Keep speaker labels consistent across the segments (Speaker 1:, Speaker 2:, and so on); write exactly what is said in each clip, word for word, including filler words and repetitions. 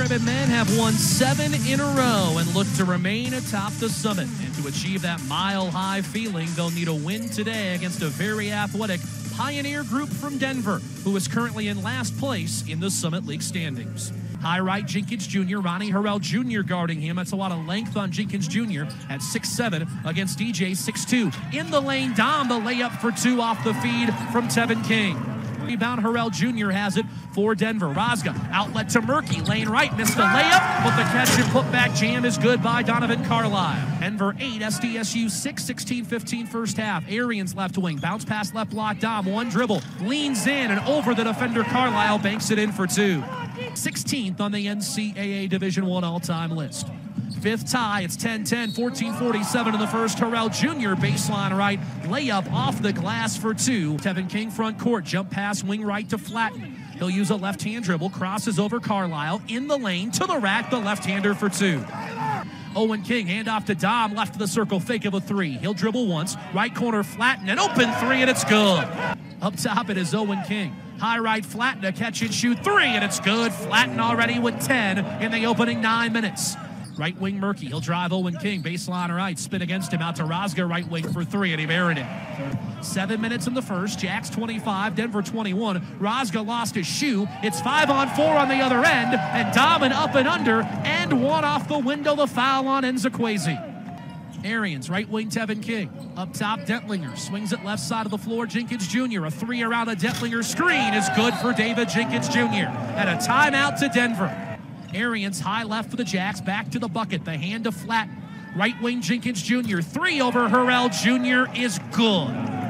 Speaker 1: Jackrabbit men have won seven in a row and look to remain atop the summit. And to achieve that mile-high feeling, they'll need a win today against a very athletic Pioneer group from Denver, who is currently in last place in the Summit League standings. High right, Jenkins Junior Ronnie Harrell Junior guarding him. That's a lot of length on Jenkins Junior at six seven against D J six two. In the lane, Daum, the layup for two off the feed from Tevin King. Rebound, Harrell Junior has it for Denver. Rozga, outlet to Murky, lane right, missed the layup, but the catch and putback jam is good by Donovan Carlisle. Denver eight, S D S U six, sixteen fifteen first half. Arians left wing, bounce pass left block, Daum, one dribble, leans in and over the defender Carlisle, banks it in for two. sixteenth on the N C double A Division I all-time list. Fifth tie, it's ten ten, fourteen forty-seven in the first. Harrell Junior baseline right, layup off the glass for two. Tevin King front court, jump pass wing right to Flatten. He'll use a left-hand dribble, crosses over Carlisle, in the lane, to the rack, the left-hander for two. Owen King, handoff to Daum, left of the circle, fake of a three. He'll dribble once, right corner Flatten, an open three, and it's good. Up top it is Owen King. High right, Flatten, a catch and shoot three, and it's good. Flatten already with ten in the opening nine minutes. Right wing Murky, he'll drive Owen King, baseline right, spin against him, out to Rozga, right wing for three, and he buried it. Seven minutes in the first, Jacks twenty-five, Denver twenty-one. Rozga lost his shoe, it's five on four on the other end, and Daum up and under, and one off the window, the foul on Nzekwezi. Arians, right wing Tevin King. Up top, Dentlinger swings it left side of the floor, Jenkins Junior A three around a Dentlinger screen is good for David Jenkins Junior And a timeout to Denver. Arians high left for the Jacks, back to the bucket, the hand to Flatten. Right wing Jenkins Junior Three over Harrell Junior is good.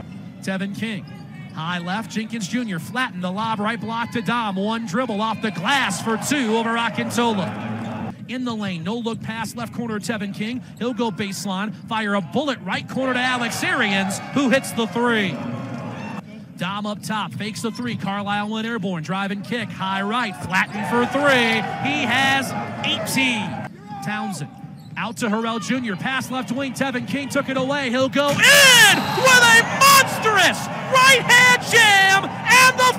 Speaker 1: Tevin King, high left, Jenkins Junior Flatten, the lob right block to Daum. One dribble off the glass for two over Akintola. In the lane, no look pass left corner Tevin King. He'll go baseline, fire a bullet right corner to Alex Arians, who hits the three. Daum up top, fakes the three. Carlisle went airborne, drive and kick. High right, Flatten for three. He has eighteen. Townsend out to Harrell Junior Pass left wing, Tevin King took it away. He'll go in with a monstrous right-hand jam and the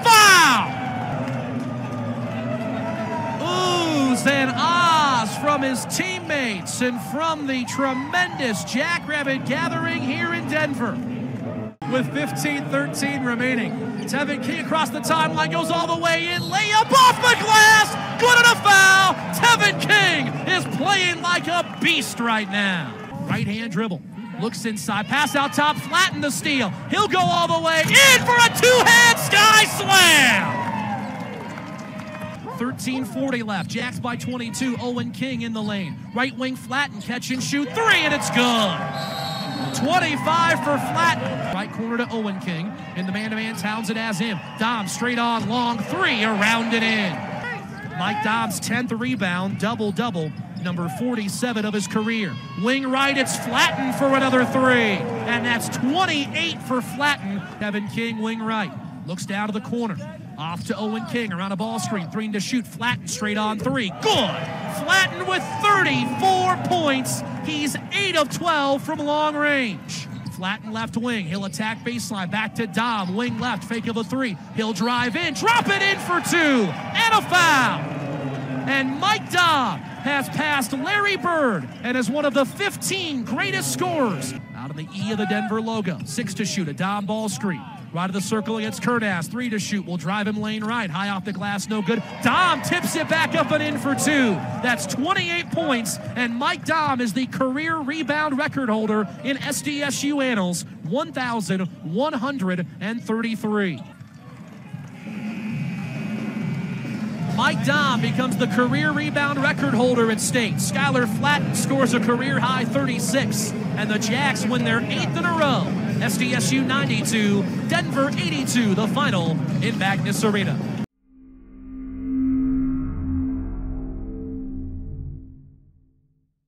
Speaker 1: foul. Oohs and ahs from his teammates and from the tremendous Jackrabbit gathering here in Denver. With fifteen thirteen remaining, Tevin King across the timeline, goes all the way in, layup off the glass, good and a foul. Tevin King is playing like a beast right now. Right hand dribble, looks inside, pass out top, Flatten the steal. He'll go all the way in for a two-hand sky slam. thirteen forty left, Jacks by twenty-two, Owen King in the lane. Right wing Flatten, catch and shoot three, and it's good. twenty-five for Flatten. Right corner to Owen King. In the man-to-man, Townsend has him. Daum straight on, long three, around and in. Mike Daum's tenth rebound, double-double, number forty-seven of his career. Wing right, it's Flatten for another three. And that's twenty-eight for Flatten. Tevin King, wing right. Looks down to the corner. Off to Owen King, around a ball screen, three to shoot. Flatten straight on three. Good! Flatten with thirty-four points. He's eight of twelve from long range. Flatten left wing, he'll attack baseline, back to Daum, wing left, fake of a three. He'll drive in, drop it in for two, and a foul. And Mike Daum has passed Larry Bird and is one of the fifteen greatest scorers. Out of the E of the Denver logo, six to shoot, a Daum ball screen. Right of the circle against Kurdas, three to shoot, will drive him lane right, high off the glass, no good. Daum tips it back up and in for two. That's twenty-eight points, and Mike Daum is the career rebound record holder in S D S U annals, one thousand one hundred thirty-three. Mike Daum becomes the career rebound record holder at state. Skyler Flatten scores a career high thirty-six, and the Jacks win their eighth in a row. S D S U ninety-two, Denver eighty-two, the final in Magnus Arena.